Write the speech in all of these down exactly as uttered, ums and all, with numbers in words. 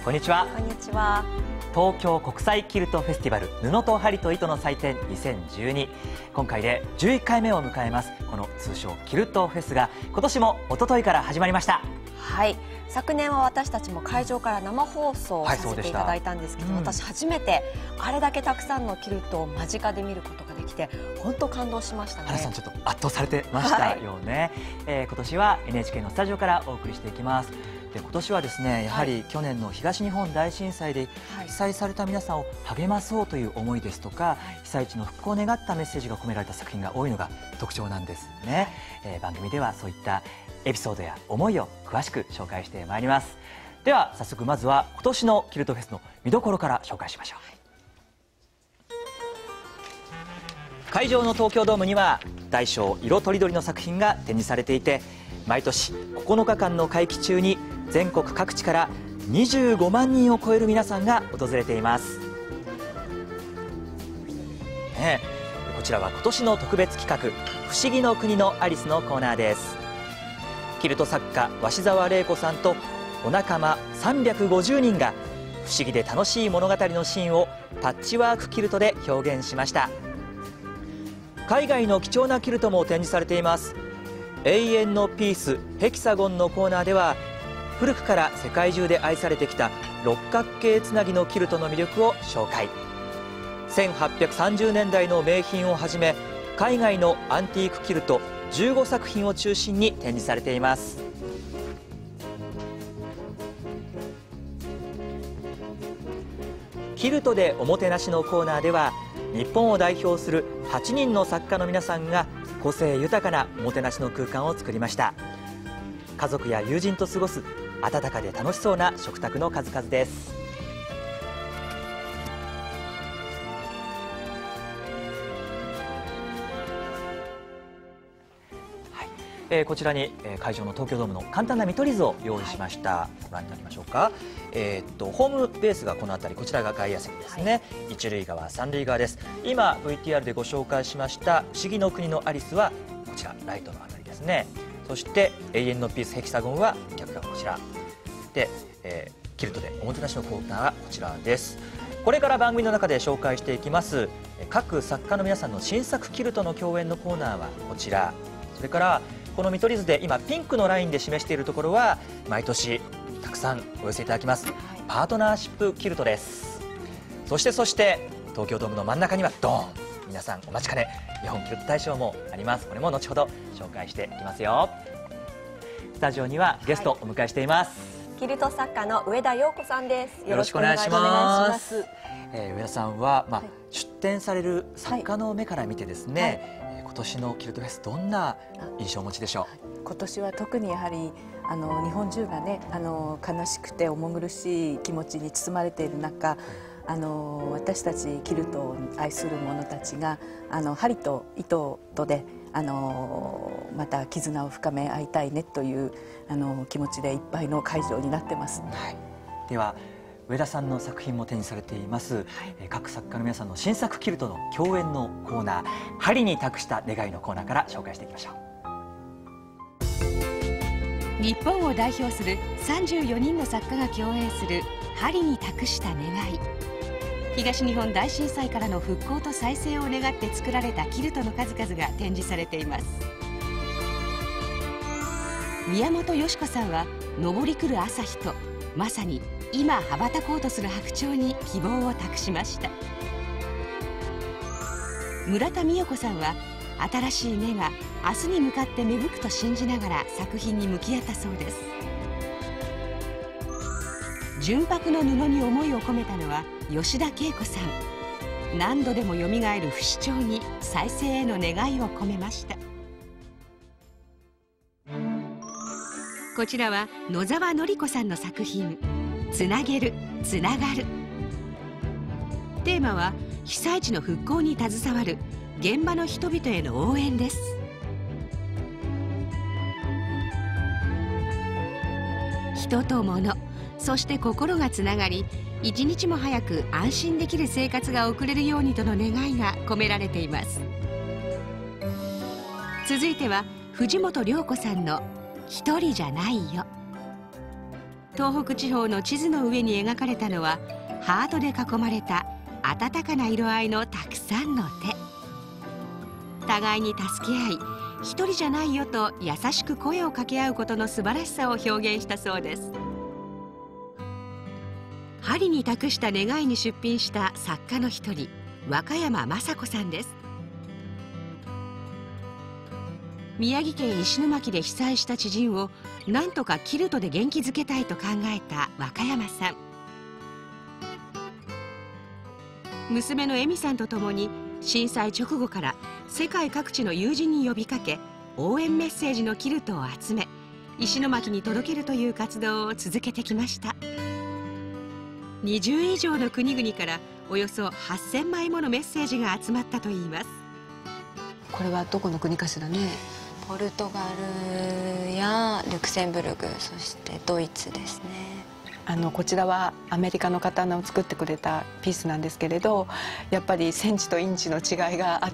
こんにちは。 こんにちは。 東京国際キルトフェスティバル布と針と糸の祭典にせんじゅうに、今回でじゅういっかいめを迎えます。この通称キルトフェスが今年も一昨日から始まりました。 はい、昨年は私たちも会場から生放送させていただいたんですけど、はい、私初めてあれだけたくさんのキルトを間近で見ることができて本当感動しましたね。 原さんちょっと圧倒されてましたよね。はい、えー、今年は エヌエイチケー のスタジオからお送りしていきます。で今年はですね、やはり去年の東日本大震災で被災された皆さんを励まそうという思いですとか、被災地の復興を願ったメッセージが込められた作品が多いのが特徴なんですね。えー、番組ではそういったエピソードや思いを詳しく紹介してまいります。では早速まずは今年のキルトフェスの見どころから紹介しましょう。会場の東京ドームには大小色とりどりの作品が展示されていて、毎年ここのかかんの会期中に全国各地からにじゅうごまんにんを超える皆さんが訪れています、ね、こちらは今年の特別企画「不思議の国のアリス」のコーナーです。キルト作家鷲澤玲子さんとお仲間さんびゃくごじゅうにんが不思議で楽しい物語のシーンをパッチワークキルトで表現しました。海外の貴重なキルトも展示されています。永遠のピースヘキサゴンのコーナーでは古くから世界中で愛されてきた六角形つなぎのキルトの魅力を紹介。せんはっぴゃくさんじゅうねんだいの名品をはじめ海外のアンティークキルトじゅうごさくひんを中心に展示されています。キルトでおもてなしのコーナーでは日本を代表するはちにんの作家の皆さんが個性豊かなおもてなしの空間を作りました。家族や友人と過ごす温かで楽しそうな食卓の数々です。えー、こちらに、えー、会場の東京ドームの簡単な見取り図を用意しました、はい、ご覧いただきましょうか。えー、っとホームベースがこの辺り、こちらが外野席ですね、はい、一塁側三塁側です。今 ブイティーアール でご紹介しました不思議の国のアリスはこちらライトの辺りですね。そして永遠のピースヘキサゴンは逆側こちらで、えー、キルトでおもてなしのコーナーはこちらです。これから番組の中で紹介していきます各作家の皆さんの新作キルトの共演のコーナーはこちら。それからこの見取り図で今ピンクのラインで示しているところは毎年たくさんお寄せいただきますパートナーシップキルトです。そしてそして東京ドームの真ん中にはドーン、皆さんお待ちかね日本キルト大賞もあります。これも後ほど紹介していきますよ。スタジオにはゲストをお迎えしています、 はい、キルト作家の上田陽子さんです。 よろしくお願いします。えー、上田さんは、まあはい、出展される作家の目から見てですね、はいはい、今年のキルトフェスどんな印象をお持ちでしょう。 今年は特にやはりあの日本中がね、あの悲しくて重苦しい気持ちに包まれている中、あの私たちキルトを愛する者たちがあの針と糸とであのまた絆を深め合いたいねというあの気持ちでいっぱいの会場になってます、はい、 では上田さんの作品も展示されています、はい、各作家の皆さんの新作キルトの共演のコーナー、針に託した願いのコーナーから紹介していきましょう。 日本を代表するさんじゅうよにんの作家が共演する針に託した願い。東日本大震災からの復興と再生を願って作られたキルトの数々が展示されています。宮本よし子さんは昇り来る朝日とまさに今羽ばたこうとする白鳥に希望を託しました。村田美代子さんは新しい芽が明日に向かって芽吹くと信じながら作品に向き合ったそうです。純白の布に思いを込めたのは吉田恵子さん。何度でもよみがえる不死鳥に再生への願いを込めました。こちらは野沢典子さんの作品「つなげるつながる」。テーマは被災地の復興に携わる現場の人々への応援です。人と物、そして心がつながり、一日も早く安心できる生活が送れるようにとの願いが込められています。続いては藤本涼子さんの「一人じゃないよ」。 東北地方の地図の上に描かれたのはハートで囲まれた温かな色合いのたくさんの手。互いに助け合い、一人じゃないよと優しく声を掛け合うことの素晴らしさを表現したそうです。針に託した願いに出品した作家の一人、若山雅子さんです。宮城県石巻で被災した知人をなんとかキルトで元気づけたいと考えた若山さん。娘の恵美さんと共に震災直後から世界各地の友人に呼びかけ、応援メッセージのキルトを集め石巻に届けるという活動を続けてきました。にじゅう以上の国々からおよそはっせんまいものメッセージが集まったといいます。 これはどこの国かしらね。 ポルトガルやルクセンブルク、そしてドイツですね。 あのこちらはアメリカの方の作ってくれたピースなんですけれど、やっぱりセンチとインチの違いがあって、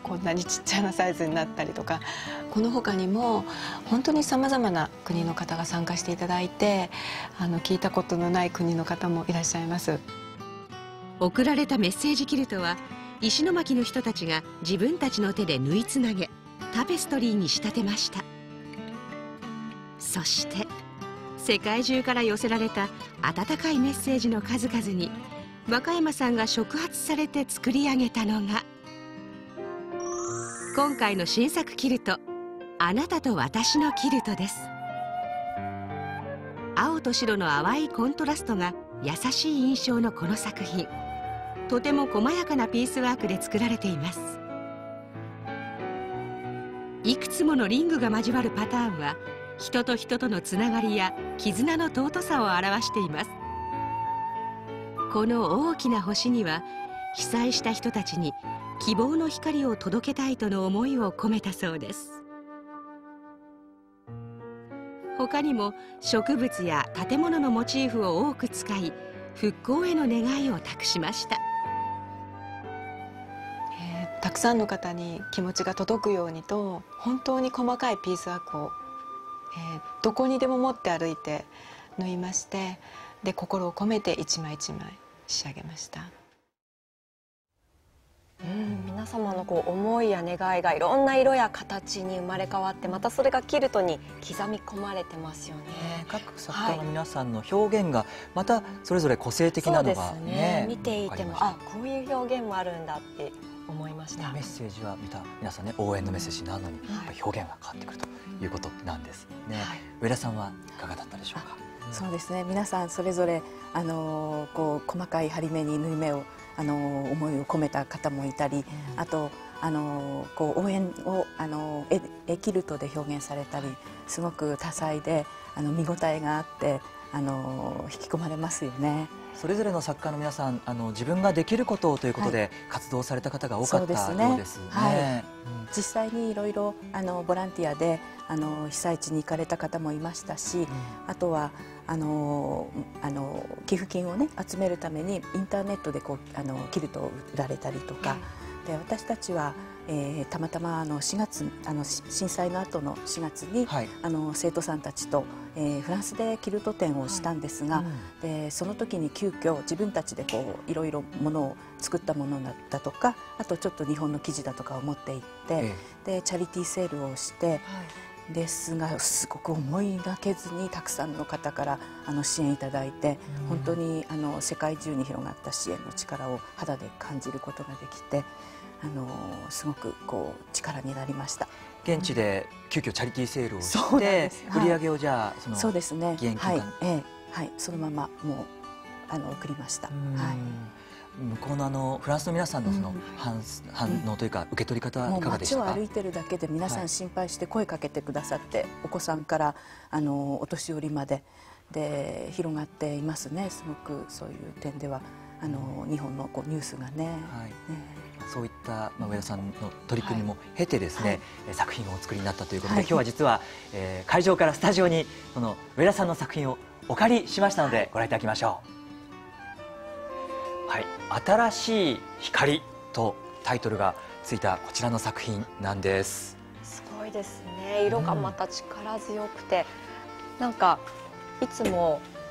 こんなにちっちゃなサイズになったりとか、この他にも本当にさまざまな国の方が参加していただいて、あの聞いたことのない国の方もいらっしゃいます。 送られたメッセージキルトは石巻の人たちが自分たちの手で縫いつなげ、タペストリーに仕立てました。そして世界中から寄せられた温かいメッセージの数々に若山さんが触発されて作り上げたのが今回の新作キルト、あなたと私のキルトです。青と白の淡いコントラストが優しい印象のこの作品、とても細やかなピースワークで作られています。いくつものリングが交わるパターンは人と人とのつながりや絆の尊さを表しています。この大きな星には被災した人たちに希望の光を届けたいとの思いを込めたそうです。他にも植物や建物のモチーフを多く使い、復興への願いを託しました。 たくさんの方に気持ちが届くようにと、本当に細かいピースワークを、えー、どこにでも持って歩いて縫いまして、で心を込めて一枚一枚仕上げました。 うん、皆様のこう思いや願いがいろんな色や形に生まれ変わって、またそれがキルトに刻み込まれてますよね。 各作家の皆さんの表現がまたそれぞれ個性的なのが、ね、 そうですね、見ていてもあ、こういう表現もあるんだって思いました。 メッセージは見た皆さんね、応援のメッセージなのに、やっぱり表現が変わってくるということなんですね。はい、上田さんはいかがだったでしょうか。 そうですね、皆さんそれぞれあのこう細かい針目に縫い目をあの思いを込めた方もいたり、あとあのこう応援をあの絵絵キルトで表現されたり、すごく多彩であの見応えがあってあの引き込まれますよね。 それぞれの作家の皆さん、あの自分ができることをということで活動された方が多かったようですね。 実際にいろいろあのボランティアであの被災地に行かれた方もいましたし、うん、あとはあのあの寄付金をね集めるためにインターネットでこうあのキルトを売られたりとか、で私たちは、えー、たまたまあのしがつあの震災の後のしがつに、はい、あの生徒さんたちと、えー、フランスでキルト展をしたんですが、はい、うん、でその時に急遽自分たちでこういろいろものを作ったものだとか、あとちょっと日本の生地だとかを持って行って、ええ、でチャリティーセールをして、はい、ですがすごく思いがけずにたくさんの方からあの支援いただいて、うん、本当にあの世界中に広がった支援の力を肌で感じることができて、あのすごくこう力になりました。 現地で急遽チャリティーセールをして、売り上げをじゃあそのそうですね、 義援金はい、ええはい、そのままもうあの送りました。はい、 向こうのあのフランスの皆さんのその反、反応というか受け取り方はいかがでしたか。 街を歩いてるだけで皆さん心配して声かけてくださって、はい、お子さんからあのお年寄りまでで広がっていますね。すごくそういう点ではあの日本のこうニュースがね。はい、ね、 そういった、まあ、上田さんの取り組みも経てですね、はい、作品をお作りになったということで、はい、今日は実は、えー、会場からスタジオにその上田さんの作品をお借りしましたのでご覧いただきましょう。はい、新しい光とタイトルがついたこちらの作品なんです。 すごいですね。色がまた力強くて、うん、なんかいつも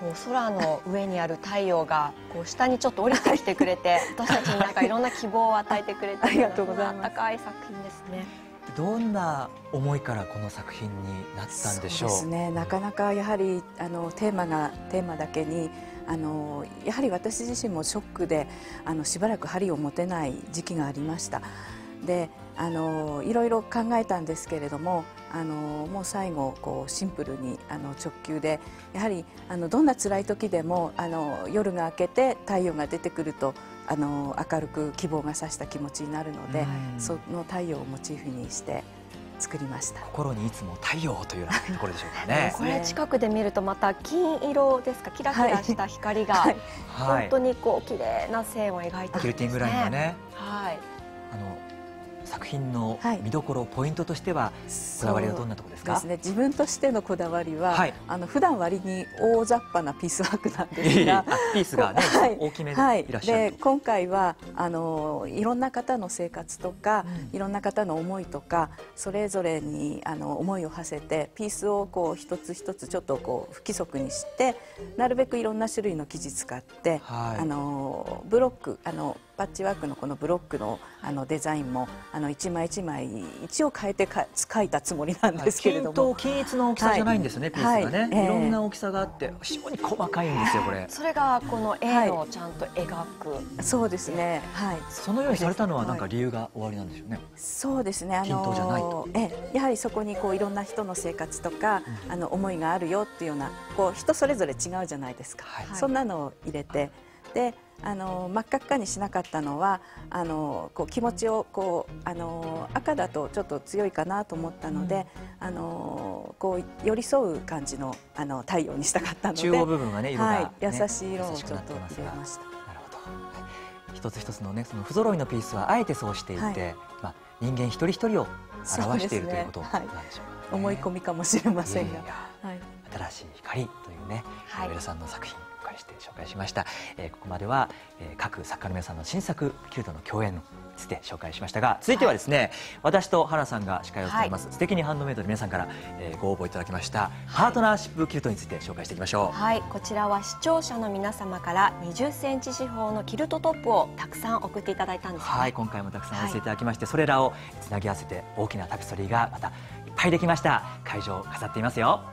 こう空の上にある太陽がこう下にちょっと降りてきてくれて私たちになんかいろんな希望を与えてくれてありがとうございます。 温かい作品ですね。 どんな思いからこの作品になったんでしょう。 そうですね、なかなかやはりあのテーマがテーマだけにあのやはり私自身もショックであのしばらく針を持てない時期がありました。であのいろいろ考えたんですけれどもあのもう最後こうシンプルにあの直球でやはりあのどんな辛い時でもあの夜が明けて太陽が出てくるとあの明るく希望が差した気持ちになるので、その太陽をモチーフにして作りました。 心にいつも太陽というようなところでしょうかね。 これ近くで見るとまた金色ですか、キラキラした光が、はいはい、本当にこう綺麗な線を描いてるんですね。 キルティングラインがね。 はい。 あの作品の見どころ、はい、ポイントとしてはこだわりはどんなところですか？ ですね、自分としてのこだわりは、はい、あの普段割に大雑把なピースワークなんですがピースがね、はい、大きめでいらっしゃる、はい、 で今回はあのいろんな方の生活とか、うん、いろんな方の思いとかそれぞれにあの思いを馳せてピースをこう一つ一つちょっとこう不規則にしてなるべくいろんな種類の生地使って、はい、あのブロックあのパッチワークのこのブロックのあのデザインもあの一枚一枚一応変えてか描いたつもりなんですけれども、 均等均一の大きさじゃないんですよね、はい、ピースがね、はいえー、いろんな大きさがあって非常に細かいんですよこれ。 それがこの絵をちゃんと描く、はい、 そうですね、はい、 そのようにされたのは何か理由がおありなんでしょうね。 そうですね、あの均等じゃないとえやはりそこにこういろんな人の生活とか、うん、あの思いがあるよっていうようなこう人それぞれ違うじゃないですか、はい、そんなのを入れてであの真っ赤っかにしなかったのはあのこう気持ちをこうあの赤だとちょっと強いかなと思ったので、うん、あのこう寄り添う感じのあの太陽にしたかったので中央部分はね色がね、 はい、優しい色をちょっと入れました。なるほど、一つ一つのねその不揃いのピースはあえてそうしていて、はい、まあ、人間一人一人を表している、ね、ということなんでしょうか、ね、 はい、思い込みかもしれませんが、 はい、新しい光というね、はい、上田さんの作品して紹介しました、えー、ここまでは、えー、各作家の皆さんの新作キルトの共演について紹介しましたが、続いてはですね、はい、私と花さんが司会を務めます、はい、素敵にハンドメイドで皆さんから、えー、ご応募いただきましたパートナーシップキルトについて紹介していきましょう。 はい、こちらは視聴者の皆様からにじゅっセンチ四方のキルトトップをたくさん送っていただいたんです、ね、 はい、今回もたくさんお寄せいただきまして、はい、それらをつなぎ合わせて大きなタペストリーがまたいっぱいできました。会場を飾っていますよ。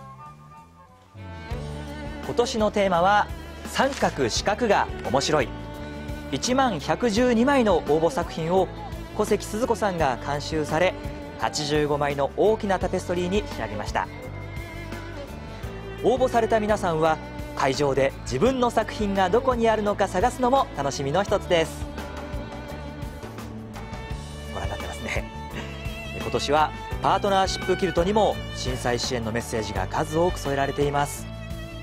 今年のテーマは三角四角が面白い。いちまんひゃくじゅうにまいの応募作品を小関鈴子さんが監修されはちじゅうごまいの大きなタペストリーに仕上げました。応募された皆さんは会場で自分の作品がどこにあるのか探すのも楽しみの一つです。ご覧になってますね。今年はパートナーシップキルトにも震災支援のメッセージが数多く添えられています。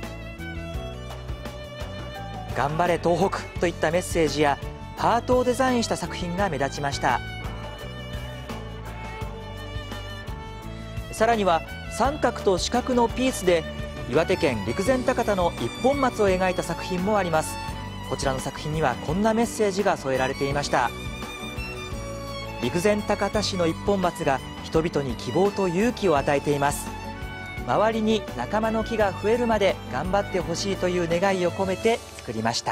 頑張れ東北といったメッセージやハートをデザインした作品が目立ちました。さらには三角と四角のピースで岩手県陸前高田の一本松を描いた作品もあります。こちらの作品にはこんなメッセージが添えられていました。陸前高田市の一本松が人々に希望と勇気を与えています。周りに仲間の木が増えるまで頑張ってほしいという願いを込めて作りました。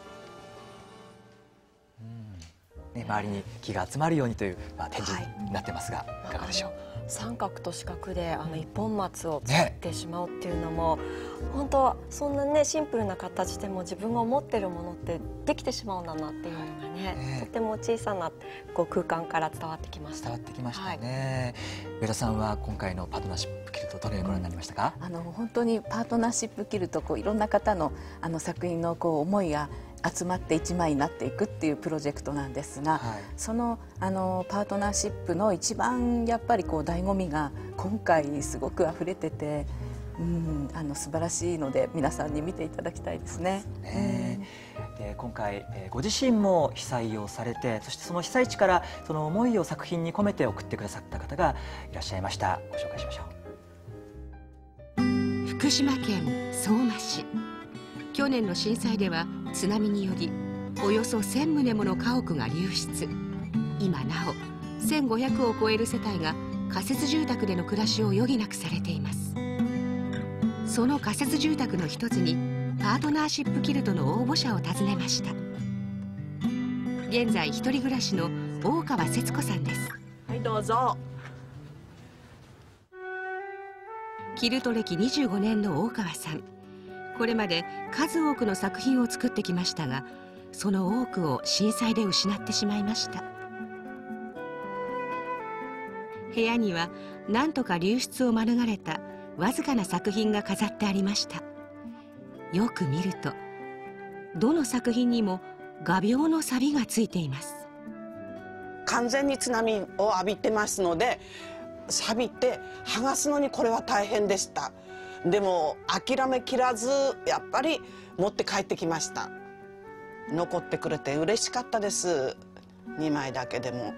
うん、ね、周りに木が集まるようにという、まあ、展示になってますが、はい、いかがでしょう。 三角と四角であの一本松を作ってしまうっていうのも、ね、本当はそんなねシンプルな形でも自分が思ってるものってできてしまうんだなっていうのがね、ね、とても小さなこう空間から伝わってきました。 伝わってきましたね、はい、上田さんは今回のパートナーシップキルトどのようにご覧になりましたか？ あの本当にパートナーシップキルトこういろんな方のあの作品のこう思いが集まって一枚になっていくっていうプロジェクトなんですが、はい、そのあのパートナーシップの一番やっぱりこう醍醐味が今回すごく溢れてて、うん、あの素晴らしいので皆さんに見ていただきたいですね。 ね、うん、で今回、えー、ご自身も被災をされて、そしてその被災地からその思いを作品に込めて送ってくださった方がいらっしゃいました。ご紹介しましょう。福島県相馬市、去年の震災では津波によりおよそせんとうもの家屋が流出。今なおせんごひゃくを超える世帯が仮設住宅での暮らしを余儀なくされています。 その仮設住宅の一つにパートナーシップキルトの応募者を訪ねました。現在一人暮らしの大川節子さんです。 はい、どうぞ。 キルト歴にじゅうごねんの大川さん、これまで数多くの作品を作ってきましたが、その多くを震災で失ってしまいました。部屋には何とか流出を免れたわずかな作品が飾ってありました。よく見るとどの作品にも画鋲の錆がついています。 完全に津波を浴びてますので、錆びて剥がすのにこれは大変でした。でも諦めきらずやっぱり持って帰ってきました。残ってくれて嬉しかったです。にまいだけでも。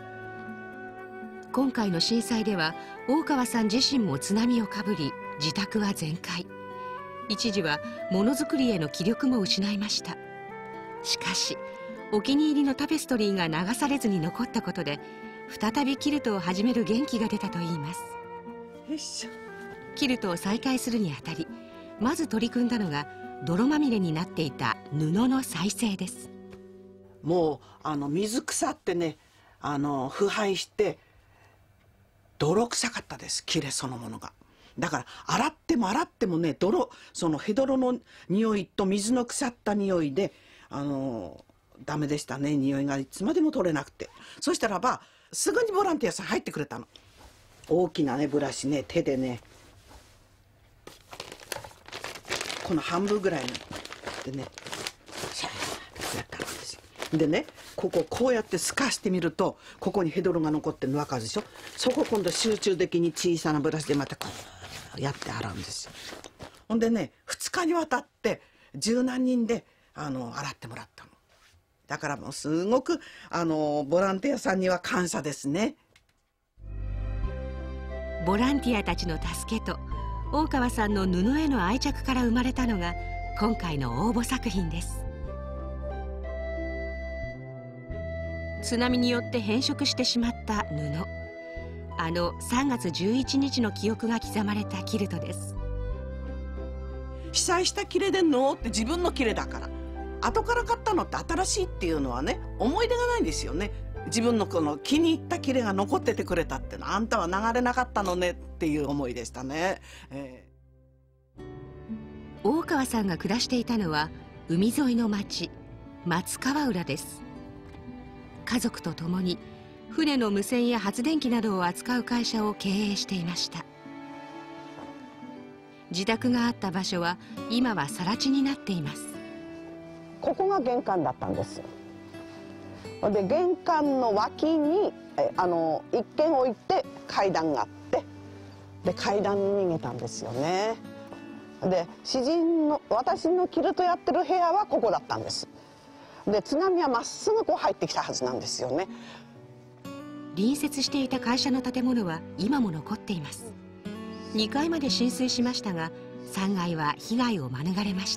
今回の震災では大川さん自身も津波をかぶり、自宅は全壊。一時はものづくりへの気力も失いました。しかしお気に入りのタペストリーが流されずに残ったことで、再びキルトを始める元気が出たといいます。 よいしょ。 キルトを再開するにあたり、まず取り組んだのが泥まみれになっていた布の再生です。 もうあの水腐ってね、あの腐敗して泥臭かったです、切れそのものが。だから洗っても洗ってもね、泥、そのヘドロの匂いと水の腐った匂いであのダメでしたね。匂いがいつまでも取れなくて、そしたらばすぐにボランティアさん入ってくれたの。大きなねブラシね、手でねこの半分ぐらいのでねシャーってやったんですよ。でね、こここうやって透かしてみると、ここにヘドロが残ってるの分かるでしょ。そこ今度集中的に小さなブラシでまたこうやって洗うんですよ。ほんでね、ふつかにわたって十何人であの洗ってもらったの。だからもうすごくあのボランティアさんには感謝ですね。 ボランティアたちの助けと大川さんの布への愛着から生まれたのが今回の応募作品です。津波によって変色してしまった布、あのさんがつじゅういちにちの記憶が刻まれたキルトです。 被災した切れでんのって自分の切れだから、後から買ったのって新しいっていうのはね、思い出がないんですよね。自分のこの気に入った切れが残っててくれたっての、あんたは流れなかったのねっていう思いでしたね。えー、 大川さんが暮らしていたのは海沿いの町松川浦です。家族と共に船の無線や発電機などを扱う会社を経営していました。自宅があった場所は今は更地になっています。 ここが玄関だったんです。で玄関の脇にえあの一軒置いて階段があって、で階段に逃げたんですよね。で詩人の私のキルトやってる部屋はここだったんです。で津波はまっすぐこう入ってきたはずなんですよね。 隣接していた会社の建物は今も残っています。にかいまで浸水しましたがさんがいは被害を免れました。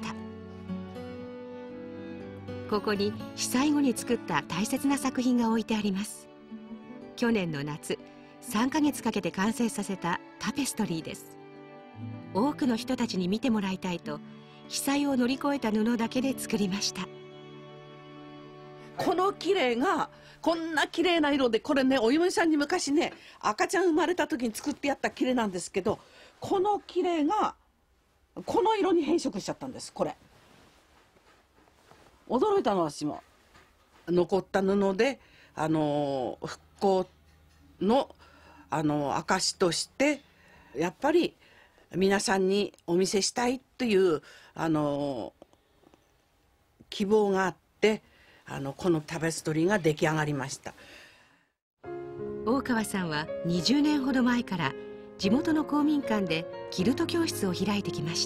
ここに被災後に作った大切な作品が置いてあります。去年の夏さんかげつかけて完成させたタペストリーです。多くの人たちに見てもらいたいと被災を乗り越えた布だけで作りました。 この綺麗がこんな綺麗な色で、これねお嫁さんに昔ね赤ちゃん生まれた時に作ってやった綺麗なんですけど、この綺麗がこの色に変色しちゃったんです。これ驚いたのは私も。残った布であの復興のあの証としてやっぱり皆さんにお見せしたいというあの希望があって、あのこのタペストリーが出来上がりました。 大川さんはにじゅうねんほど前から地元の公民館でキルト教室を開いてきました。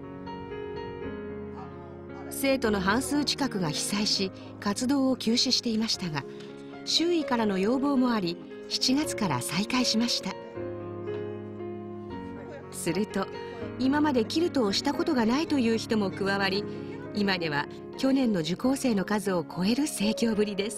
生徒の半数近くが被災し活動を休止していましたが、周囲からの要望もありしちがつから再開しました。すると今までキルトをしたことがないという人も加わり、今では去年の受講生の数を超える盛況ぶりです。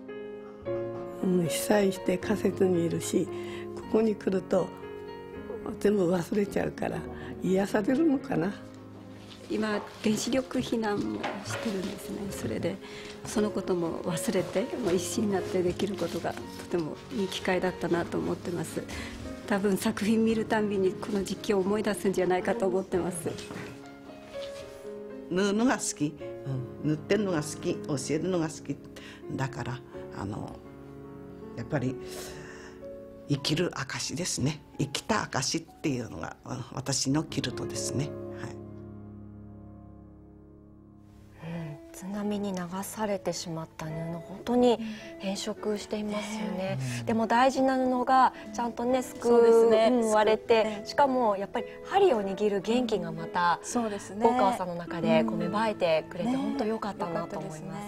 被災して仮設にいるし、ここに来ると全部忘れちゃうから癒されるのかな。 今原子力避難もしてるんですね。それでそのことも忘れてもう一心になってできることがとてもいい機会だったなと思ってます。多分作品見るたんびにこの実況を思い出すんじゃないかと思ってます。 縫うのが好き、うん、縫ってるのが好き、教えるのが好きだから、あのやっぱり生きる証ですね。生きた証っていうのが私のキルトですね。はい。 津波に流されてしまった布、本当に変色していますよね。うん、でも大事な布がちゃんとねすくう、ね、うん、割れて、ね、しかもやっぱり針を握る元気がまた、うん、そうですね、大川さんの中でこう芽生えてくれて、うん、本当良かったなと思います。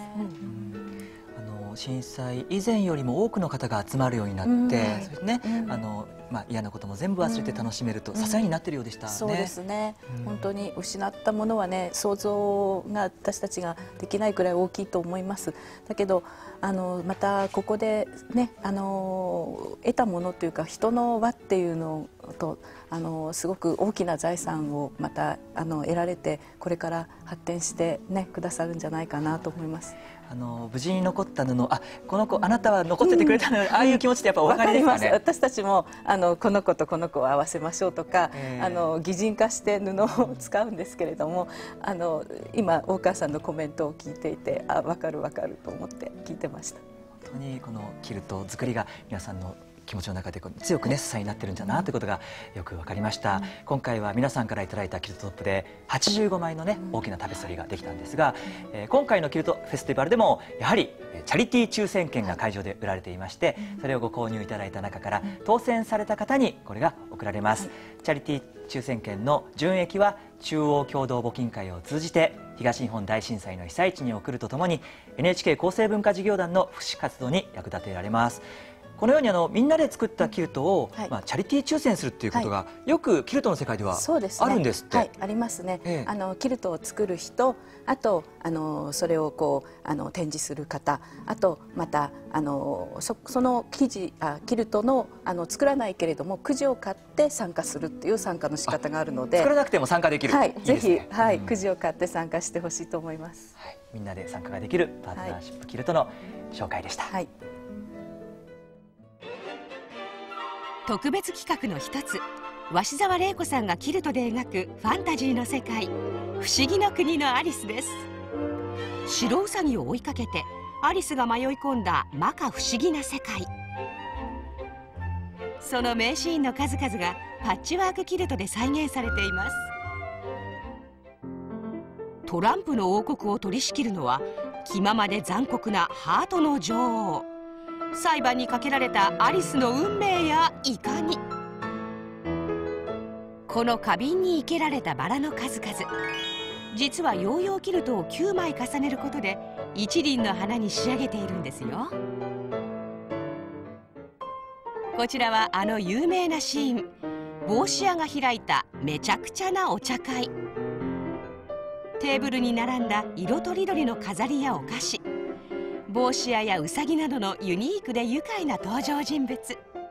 震災以前よりも多くの方が集まるようになって、うん、それね、うん、あのまあ、嫌なことも全部忘れて楽しめると、うん、支えになっているようでしたね。 そうですね、うん、本当に失ったものはね、想像が私たちができないくらい大きいと思います。だけどあのまたここでね、あの得たものというか人の輪っていうのとあのすごく大きな財産をまたあの得られて、これから発展してねくださるんじゃないかなと思います。 あの無事に残った布、あ、この子あなたは残っててくれたの、うん、ああいう気持ちってやっぱお分かりですかね。 私たちもあのこの子とこの子を合わせましょうとか、えー、あの擬人化して布を使うんですけれども、あの今大川さんのコメントを聞いていて、あ、分かる分かると思って聞いてました。 本当にこのキルト作りが皆さんの気持ちの中で強くね支えになってるんだなということがよく分かりました。うん、今回は皆さんからいただいたキルトトップではちじゅうごまいのね大きなタペストリーができたんですが、えー、今回のキルトフェスティバルでもやはりチャリティー抽選券が会場で売られていまして、それをご購入いただいた中から当選された方にこれが贈られます。チャリティー抽選券の純益は中央共同募金会を通じて東日本大震災の被災地に送るとともに エヌエイチケー 厚生文化事業団の福祉活動に役立てられます。このようにあのみんなで作ったキルトを、はい、まあ、チャリティー抽選するっていうことが、はい、よくキルトの世界ではあるんですって。 はい、ありますね。ええ、あのキルトを作る人、あとあのそれをこうあの展示する方、あとまたあの そ, その生地あキルトのあの作らないけれどもくじを買って参加するっていう参加の仕方があるので、 作らなくても参加できる。 はい、 いいですね。 ぜひ、はい、うん、くじを買って参加してほしいと思います。 はい、みんなで参加ができるパートナーシップキルトの紹介でした。 はい。 特別企画の一つ、鷲澤玲子さんがキルトで描くファンタジーの世界、不思議の国のアリスです。白ウサギを追いかけてアリスが迷い込んだ摩訶不思議な世界。その名シーンの数々がパッチワークキルトで再現されています。トランプの王国を取り仕切るのは気ままで残酷なハートの女王。裁判にかけられたアリスの運命やいかに。この花瓶に生けられたバラの数々、実はヨーヨーキルトをきゅうまい重ねることで一輪の花に仕上げているんですよ。こちらはあの有名なシーン、帽子屋が開いためちゃくちゃなお茶会。テーブルに並んだ色とりどりの飾りやお菓子、帽子屋やウサギなどのユニークで愉快な登場人物。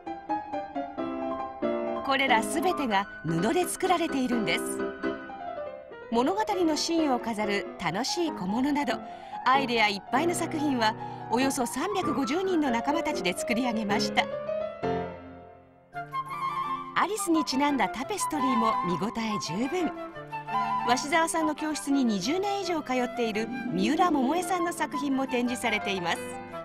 これら全てが布で作られているんです。物語のシーンを飾る楽しい小物などアイデアいっぱいの作品はおよそさんびゃくごじゅうにんの仲間たちで作り上げました。アリスにちなんだタペストリーも見応え十分。鷲澤さんの教室ににじゅうねん以上通っている三浦桃江さんの作品も展示されています。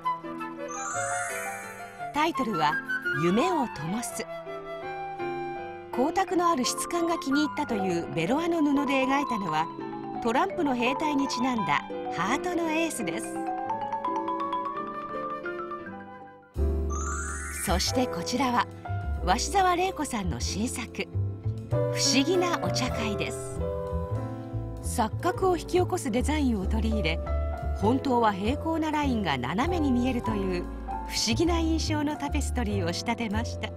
タイトルは「夢を灯す」。光沢のある質感が気に入ったというベロアの布で描いたのはトランプの兵隊にちなんだハートのエースです。そしてこちらは鷲澤玲子さんの新作「不思議なお茶会」です。錯覚を引き起こすデザインを取り入れ、本当は平行なラインが斜めに見えるという不思議な印象のタペストリーを仕立てました。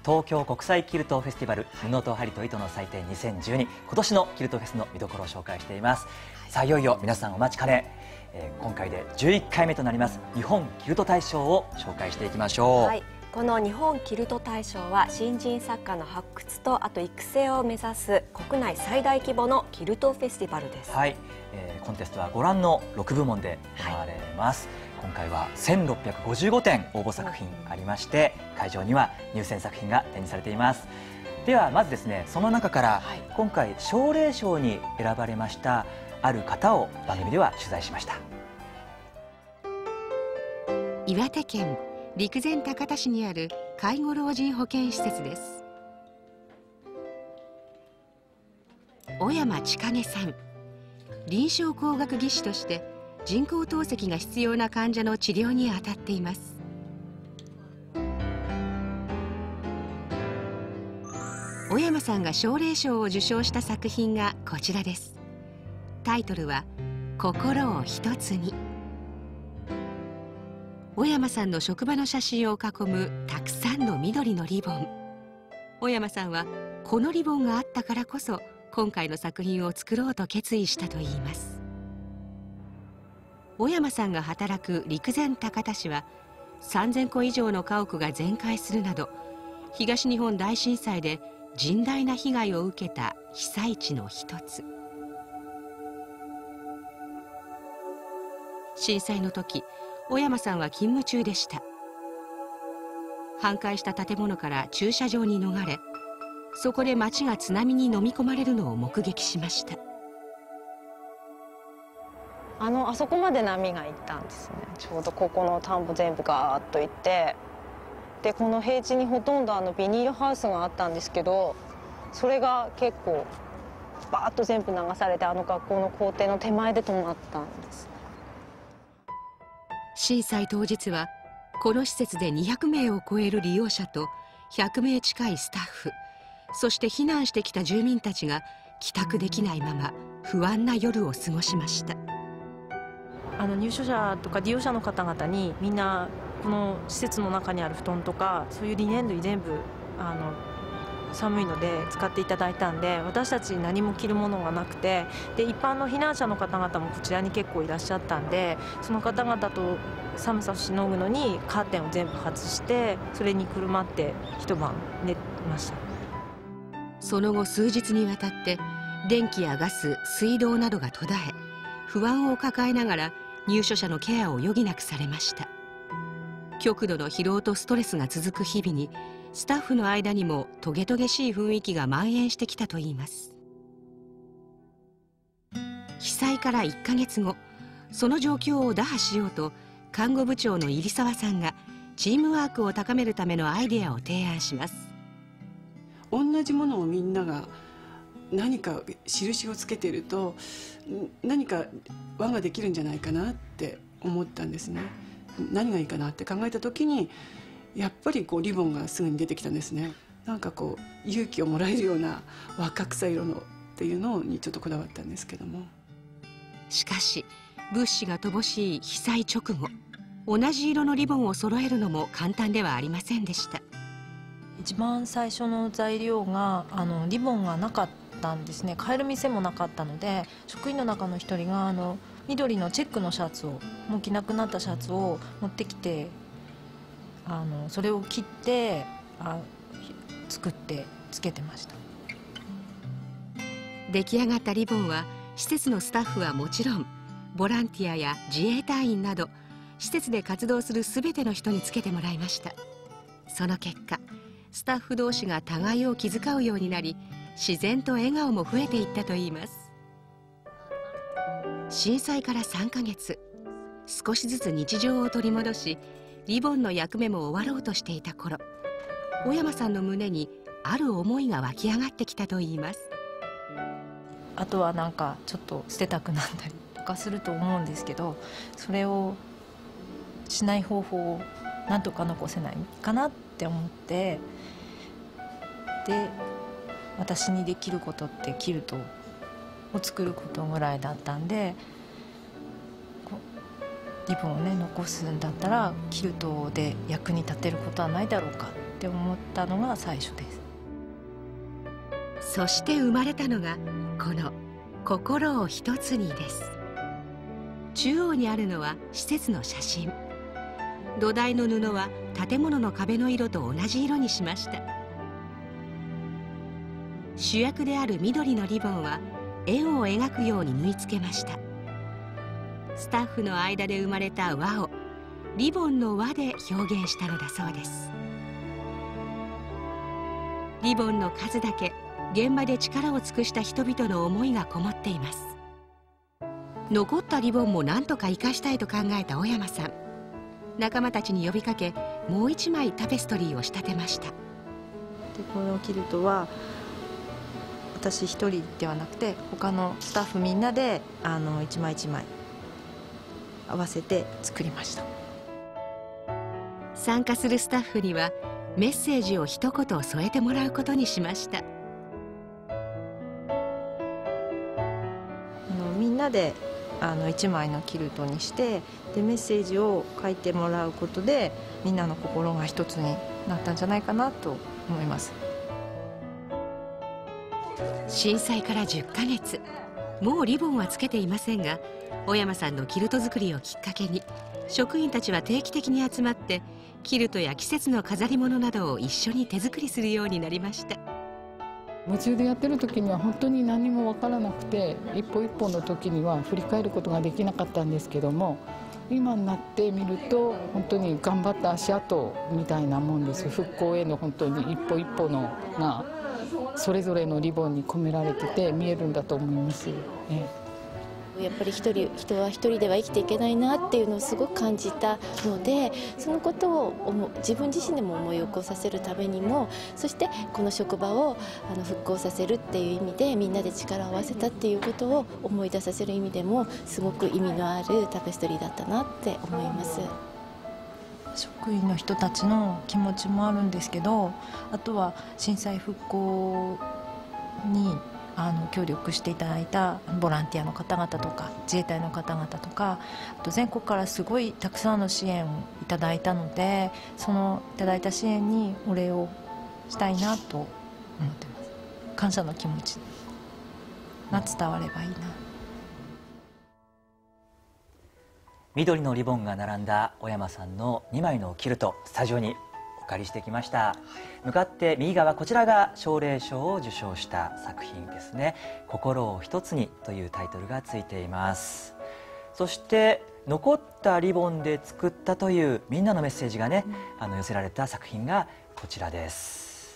東京国際キルトフェスティバル布と針と糸の祭典にせんじゅうに、今年のキルトフェスの見どころを紹介しています。さあいよいよ皆さんお待ちかね、えー、今回でじゅういっかいめとなります日本キルト大賞を紹介していきましょう。 はい、この日本キルト大賞は新人作家の発掘とあと育成を目指す国内最大規模のキルトフェスティバルです。 はい、えー、コンテストはご覧のろくぶもんで行われます。はい、今回はせんろっぴゃくごじゅうごてん応募作品ありまして、会場には入選作品が展示されています。ではまずですね、その中から今回奨励賞に選ばれましたある方を番組では取材しました。 岩手県陸前高田市にある介護老人保健施設です。小山千景さん、臨床工学技士として人工透析が必要な患者の治療に当たっています。小山さんが奨励賞を受賞した作品がこちらです。タイトルは「心を一つに」。小山さんの職場の写真を囲むたくさんの緑のリボン。小山さんはこのリボンがあったからこそ今回の作品を作ろうと決意したといいます。小山さんが働く陸前高田市はさんぜんこ以上の家屋が全壊するなど東日本大震災で甚大な被害を受けた被災地の一つ。震災の時、小山さんは勤務中でした。半壊した建物から駐車場に逃れ、そこで町が津波に飲み込まれるのを目撃しました。 あのあそこまで波が行ったんですね。ちょうどここの田んぼ全部ガーッと行って、でこの平地にほとんどあのビニールハウスがあったんですけど、それが結構バーッと全部流されて、あの学校の校庭の手前で止まったんです。 震災当日はこの施設でにひゃくめいを超える利用者とひゃくめい近いスタッフ、そして避難してきた住民たちが帰宅できないまま不安な夜を過ごしました。 あの入所者とか利用者の方々にみんなこの施設の中にある布団とかそういうリネン類全部あの寒いので使っていただいたんで、私たち何も着るものがなくて、で一般の避難者の方々もこちらに結構いらっしゃったんで、その方々と寒さをしのぐのにカーテンを全部外して、それにくるまって一晩寝ました。 その後数日にわたって電気やガス、水道などが途絶え、不安を抱えながら入所者のケアを余儀なくされました。極度の疲労とストレスが続く日々にスタッフの間にもトゲトゲしい雰囲気が蔓延してきたといいます。被災からいっかげつご、その状況を打破しようと看護部長の入澤さんがチームワークを高めるためのアイデアを提案します。 同じものをみんなが何か印をつけていると何か輪ができるんじゃないかなって思ったんですね。何がいいかなって考えた時にやっぱりこうリボンがすぐに出てきたんですね。なんかこう勇気をもらえるような若草色のっていうのにちょっとこだわったんですけども、 しかし物資が乏しい被災直後、同じ色のリボンを揃えるのも簡単ではありませんでした。 一番最初の材料があのリボンがなかったんですね。買える店もなかったので、職員の中の一人があの緑のチェックのシャツを、もう着なくなったシャツを持ってきて、あのそれを切ってあ作ってつけてました。 出来上がったリボンは施設のスタッフはもちろん、ボランティアや自衛隊員など施設で活動するすべての人につけてもらいました。その結果、スタッフ同士が互いを気遣うようになり、自然と笑顔も増えていったといいます。震災からさんかげつ、少しずつ日常を取り戻し、リボンの役目も終わろうとしていた頃、小山さんの胸にある思いが湧き上がってきたといいます。 あとはなんかちょっと捨てたくなったりとかすると思うんですけど、それをしない方法をなんとか残せないかなって思って、で私にできることってキルトを作ることぐらいだったんで、リボンをね残すんだったらキルトで役に立てることはないだろうかっって思ったのが最初です。 そして生まれたのがこの「心を一つに」です。中央にあるのは施設の写真。土台の布は建物の壁の色と同じ色にしました。主役である緑のリボンは円を描くように縫い付けました。スタッフの間で生まれた輪をリボンの輪で表現したのだそうです。リボンの数だけ現場で力を尽くした人々の思いがこもっています。残ったリボンも何とか生かしたいと考えた小山さん、仲間たちに呼びかけ、もう一枚タペストリーを仕立てました。でこのキルトは私一人ではなくて他のスタッフみんなであの一枚一枚合わせて作りました。 参加するスタッフにはメッセージを一言添えてもらうことにしました。あのみんなであのいちまいのキルトにしてでメッセージを書いてもらうことでみんなの心が一つになったんじゃないかなと思います。 震災からじゅっかげつ、もうリボンはつけていませんが、小山さんのキルト作りをきっかけに職員たちは定期的に集まってキルトや季節の飾り物などを一緒に手作りするようになりました。 夢中でやってる時には本当に何も分からなくて、一歩一歩の時には振り返ることができなかったんですけども、今になってみると本当に頑張った足跡みたいなもんです。復興への本当に一歩一歩のがそれぞれのリボンに込められてて見えるんだと思います。えやっぱり一人人は一人では生きていけないなっていうのをすごく感じたので、そのことを思自分自身でも思い起こさせるためにも、そしてこの職場をあの復興させるっていう意味でみんなで力を合わせたっていうことを思い出させる意味でもすごく意味のあるタペストリーだったなって思います。 職員の人たちの気持ちもあるんですけど、あとは震災復興にあの協力していただいたボランティアの方々とか自衛隊の方々とか、あと全国からすごいたくさんの支援をいただいたので、そのいただいた支援にお礼をしたいなと思ってます。感謝の気持ちが伝わればいいな。 緑のリボンが並んだ小山さんのにまいのキルト、スタジオにお借りしてきました。向かって右側、こちらが奨励賞を受賞した作品ですね。心を一つにというタイトルがついています。そして残ったリボンで作ったというみんなのメッセージがね、うん、あの寄せられた作品がこちらです。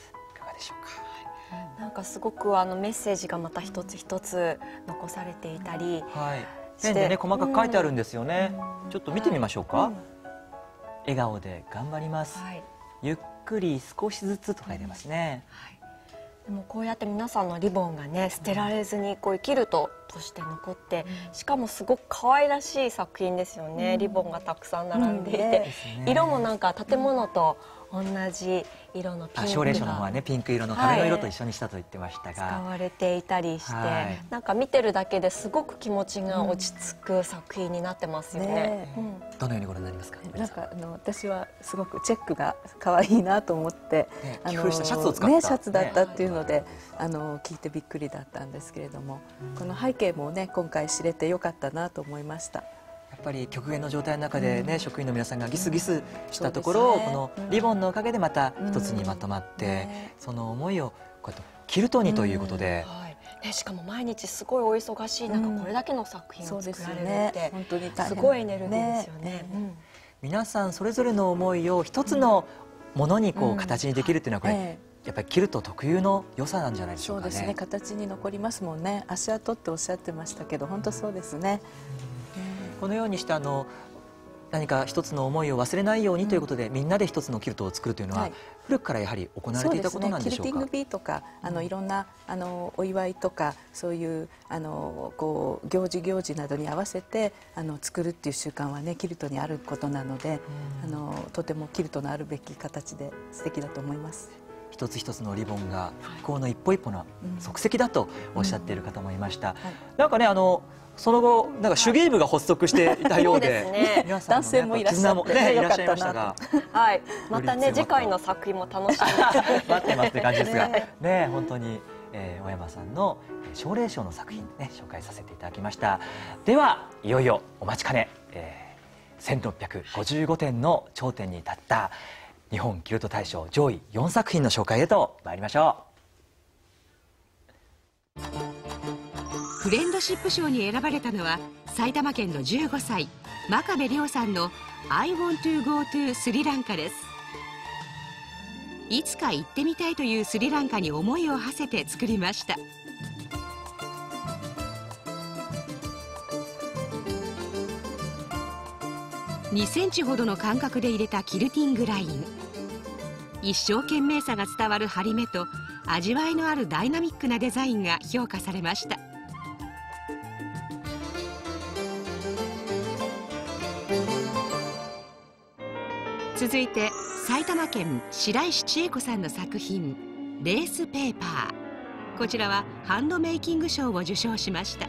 いかがでしょうか。 なんかすごくあのメッセージがまた一つ一つ残されていたり、 はい、ペンでね細かく書いてあるんですよね。うん、ちょっと見てみましょうか。はい、うん、笑顔で頑張ります。はい、ゆっくり少しずつと書いてますね。はい、 でもこうやって皆さんのリボンがね捨てられずにこういうキルトとして残って、うん、しかもすごく可愛らしい作品ですよね。うん、リボンがたくさん並んでいて、うんね、色もなんか建物と同じ色のピンクが、 奨励賞の方はねピンク色の壁の色と一緒にしたと言ってましたが、 はい、使われていたりして、はい、なんか見てるだけですごく気持ちが落ち着く作品になってますよね。ね、 うん、どのようにご覧になりますか。 なんかあの私はすごくチェックが可愛いなと思って、 ね、あのシャツを使った、 ね、シャツだったっていうので、ね、あの聞いてびっくりだったんですけれども、うん、この背景もね今回知れてよかったなと思いました。 やっぱり極限の状態の中でね、うん、職員の皆さんがギスギスしたところを、ね、このリボンのおかげでまた一つにまとまって、うんね、その思いをこうやってキルトにということで、 うん、はいね、しかも毎日すごいお忙しい中、うん、これだけの作品を作られるって、本当にすごいエネルギーですよね。ね、うん、 皆さんそれぞれの思いを一つのものにこう形にできるっていうのはこれ、うん、やっぱりキルト特有の良さなんじゃないでしょうかね。 そうですね、形に残りますもんね。足跡っておっしゃってましたけど本当そうですね。 このようにしてあの何か一つの思いを忘れないようにということで、うん、みんなで一つのキルトを作るというのは、はい、古くからやはり行われていたことなんでしょうか。 キルティングビーとかあのいろんなあのお祝いとかそういうあのこう行事行事などに合わせてあの作るっていう習慣はねキルトにあることなので、うん、あのとてもキルトのあるべき形で素敵だと思います。 一つ一つのリボンが復興の一歩一歩の足跡だとおっしゃっている方もいました。はいはい、なんかねあのその後なんか手芸部が発足していたようで、 そうですね、 皆さんのね男性もいらっしゃって絆もねいらっしゃいまよかったしたが、 はい、またね次回の作品も楽しみに待ってますって感じですが、 ねね本当に、えー、小山さんの奨励賞の作品ね紹介させていただきました。ではいよいよお待ちかね、えー、せんろっぴゃくごじゅうごてんの頂点に立った日本キルト大賞上位よんさく品の紹介へと参りましょう。フレンドシップ賞に選ばれたのは埼玉県のじゅうごさい真壁亮さんの I want to go to スリランカです。いつか行ってみたいというスリランカに思いを馳せて作りました。にセンチほどの間隔で入れたキルティングライン、一生懸命さが伝わる張り目と味わいのあるダイナミックなデザインが評価されました。続いて埼玉県白石千恵子さんの作品レースペーパー、こちらはハンドメイキング賞を受賞しました。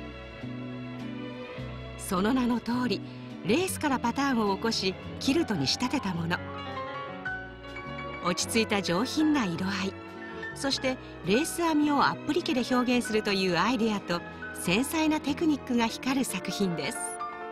その名の通りレースからパターンを起こしキルトに仕立てたもの。落ち着いた上品な色合い、そしてレース編みをアップリケで表現するというアイデアと繊細なテクニックが光る作品です。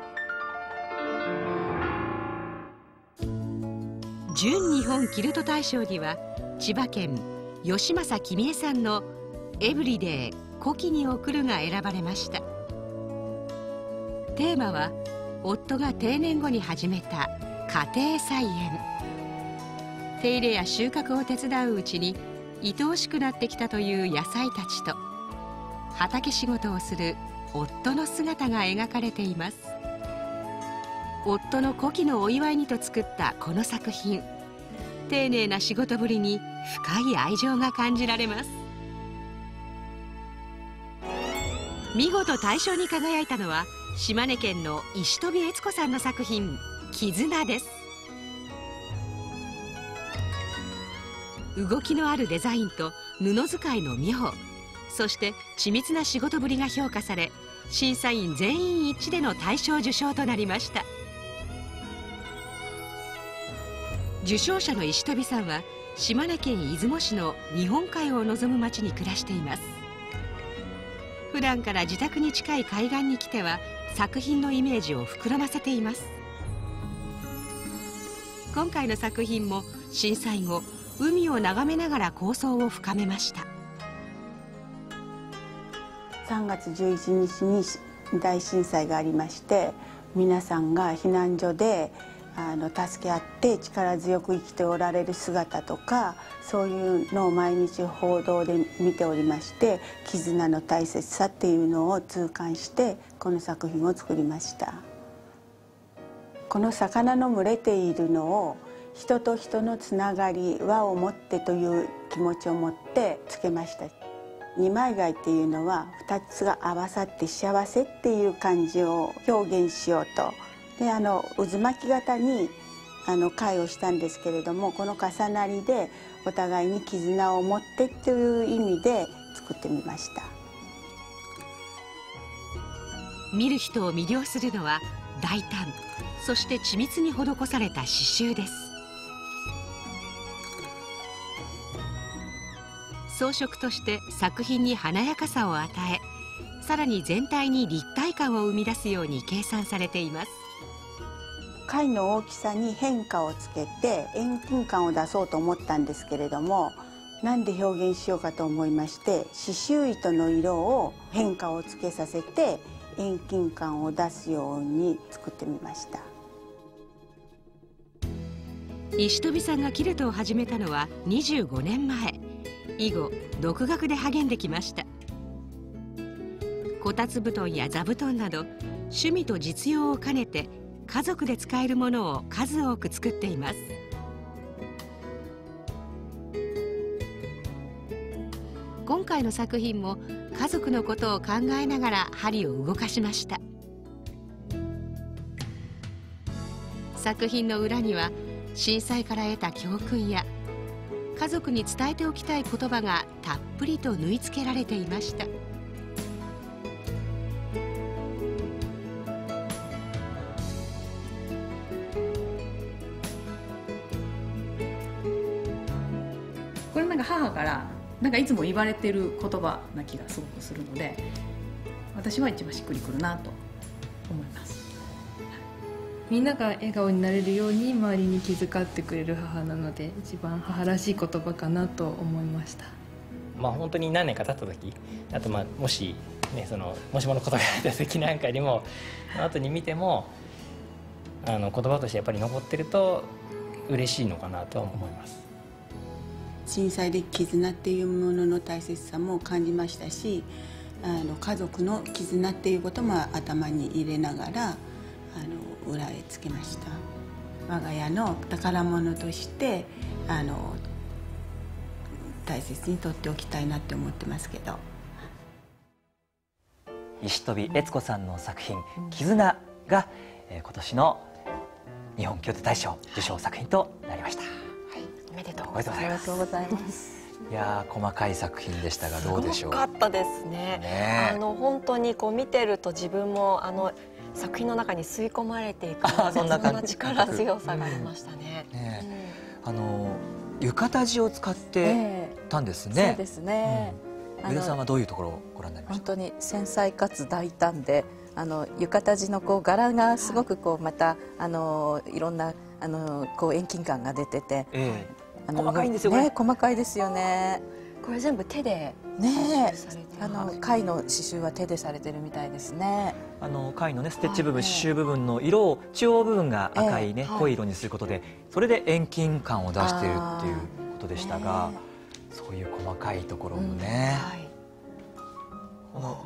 準日本キルト大賞には千葉県吉正君江さんのエブリデイ古希に贈るが選ばれました。テーマは夫が定年後に始めた家庭菜園。手入れや収穫を手伝ううちに愛おしくなってきたという野菜たちと畑仕事をする夫の姿が描かれています。夫の古希のお祝いにと作ったこの作品、丁寧な仕事ぶりに深い愛情が感じられます。見事大賞に輝いたのは島根県の石飛悦子さんの作品絆です。動きのあるデザインと布使いの妙、そして緻密な仕事ぶりが評価され、審査員全員一致での大賞受賞となりました。受賞者の石飛さんは島根県出雲市の日本海を望む町に暮らしています。普段から自宅に近い海岸に来ては作品のイメージを膨らませています。今回の作品も震災後、海を眺めながら構想を深めました。 さんがつじゅういちにちに大震災がありまして、皆さんが避難所であの助け合って力強く生きておられる姿とか、そういうのを毎日報道で見ておりまして、絆の大切さっていうのを痛感してこの作品を作りました。この魚の群れているのを人と人のつながり、輪を持ってという気持ちを持ってつけました。二枚貝っていうのはふたつが合わさって幸せっていう感じを表現しようと。であの渦巻き型にあの貝をしたんですけれども、この重なりでお互いに絆を持ってという意味で作ってみました。 見る人を魅了するのは大胆、そして緻密に施された刺繍です。装飾として作品に華やかさを与え、さらに全体に立体感を生み出すように計算されています。 貝の大きさに変化をつけて遠近感を出そうと思ったんですけれども、なんで表現しようかと思いまして、刺繍糸の色を変化をつけさせて遠近感を出すように作ってみました。 石飛さんがキルトを始めたのはにじゅうごねんまえ。以後独学で励んできました。こたつ布団や座布団など趣味と実用を兼ねて家族で使えるものを数多く作っています。今回の作品も家族のことを考えながら針を動かしました。作品の裏には震災から得た教訓や家族に伝えておきたい言葉がたっぷりと縫い付けられていました。 なんか母からなんかいつも言われてる言葉な気がすごくするので、私は一番しっくりくるなと思います。 みんなが笑顔になれるように周りに気遣ってくれる母なので、一番母らしい言葉かなと思いました。 まあ本当に何年か経った時、あとまあもしね、そのもしものことがあった時なんかにもその後に見てもあの言葉としてやっぱり残ってると嬉しいのかなとは思います。 震災で絆っていうものの大切さも感じましたし、あの家族の絆っていうことも頭に入れながらあの裏へつけました。我が家の宝物としてあの大切に取っておきたいなって思ってますけど。 石飛悦子さんの作品「絆」が、えー、今年の日本郷土大賞受賞作品となりました。はい、 おめでとうございます。 おめでとうございます。 いやー、細かい作品でしたがどうでしょう。 すごかったですね。ね、あの本当にこう見てると自分もあの作品の中に吸い込まれていくそんな力強さがありましたね。 ね、うん、あの浴衣地を使ってたんですね。 えー、そうですね。 うん、上田さんはどういうところをご覧になりました？ 本当に繊細かつ大胆で、あの浴衣地のこう柄がすごくこうまたあのいろんなあのこう遠近感が出てて、 えー、あの細かいんですよね。細かいですよね。 これ全部手でね、あの貝の刺繍は手でされてるみたいですね。 あの貝のねステッチ部分、刺繍部分の色を中央部分が赤いね、えー、濃い色にすることで、それで遠近感を出しているっていうことでしたが、そういう細かいところもね、うん、はい、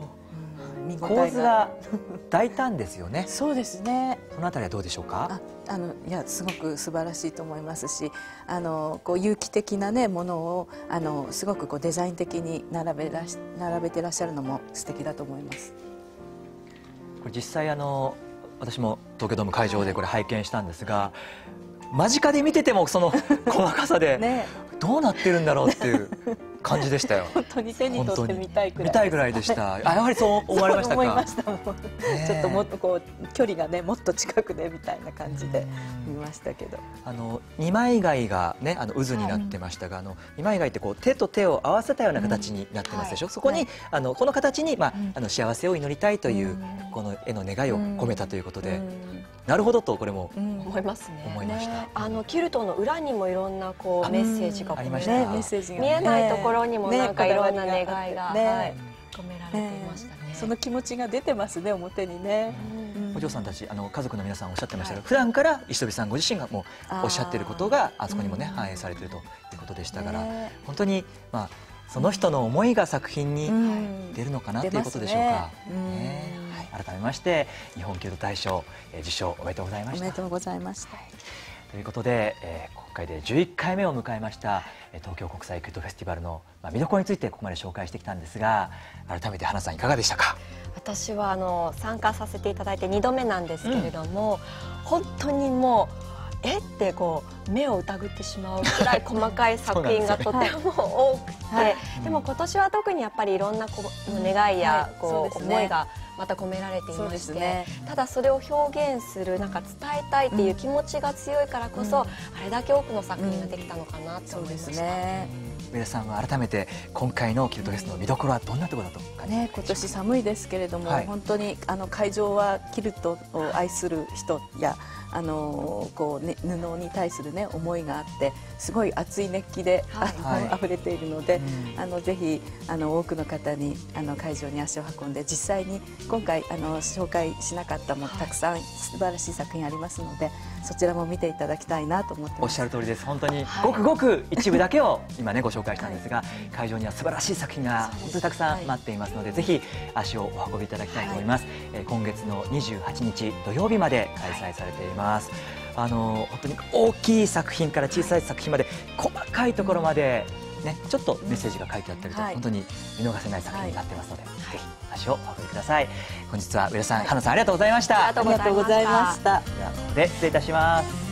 構図が大胆ですよね。 そうですね。 そのあたりはどうでしょうか？ あ、あのいやすごく素晴らしいと思いますし、あのこう有機的なねものをあのすごくこうデザイン的に並べらし並べてらっしゃるのも素敵だと思います。 これ実際あの私も東京ドーム会場でこれ拝見したんですが、間近で見ててもその細かさでね、どうなってるんだろうっていう感じでしたよ。 本当に手に取ってみたいくらい見たいぐらいでした。あ、やはりそう思われましたか？ そう思いましたもん。ちょっともっとこう距離がねもっと近くでみたいな感じで見ましたけど、 あの二枚貝がねあの渦になってましたが、あの二枚貝ってこう手と手を合わせたような形になってますでしょ。そこにあのこの形にまああの幸せを祈りたいというこの絵の願いを込めたということで、なるほどとこれも思いますね。 思いました。 あのキルトの裏にもいろんなこうメッセージがありました。 メッセージが見えないところにもなんかいろんな願いが、ね、はい、込められていましたね。 その気持ちが出てますね、表にね。 お嬢さんたち、あの家族の皆さんおっしゃってましたが、はい、普段から石飛さんご自身がもうおっしゃっていることがあそこにもね反映されているということでしたから、ね、本当にまあその人の思いが作品に出るのかなということでしょうか。ね、はい、改めまして日本郷土大賞受賞おめでとうございました。 おめでとうございました。 ということで、えー、今回でじゅういっかいめを迎えました東京国際郷土フェスティバルの、まあ、見どころについてここまで紹介してきたんですが、改めて花さんいかがでしたか？ 私はあの参加させていただいてにどめなんですけれども、うん、本当にもうえってこう目を疑ってしまうくらい細かい作品がとても多くて、はい、でも今年は特にやっぱりいろんなこう願いやこう思いがまた込められていまして、ね、ただそれを表現するなんか伝えたいっていう気持ちが強いからこそ、うん、あれだけ多くの作品ができたのかなと思いました。 上田さんは改めて今回のキルトフェスの見どころはどんなところだと感じね、今年寒いですけれども、はい、本当にあの会場はキルトを愛する人やあのこう、ね、布に対する、ね、思いがあってすごい熱い熱気で、はい、あの、はい、溢れているので、うん、あのぜひあの多くの方にあの会場に足を運んで実際に今回あの紹介しなかったもたくさん素晴らしい作品ありますので、そちらも見ていただきたいなと思ってます。 おっしゃる通りです。本当にごくごく一部だけを今ねご紹介したんですが、はい、会場には素晴らしい作品が本当にたくさん待っていますので、はい、ぜひ足をお運びいただきたいと思います。はい、今月のにじゅうはちにち土曜日まで開催されています。はい、あの本当に大きい作品から小さい作品まで細かいところまで、ね、ちょっとメッセージが書いてあったりと、はい、本当に見逃せない作品になってますので、はい、ぜひ足をお運びください。本日は上田さん、花さんありがとうございました。 ありがとうございました。 ではここで失礼いたします。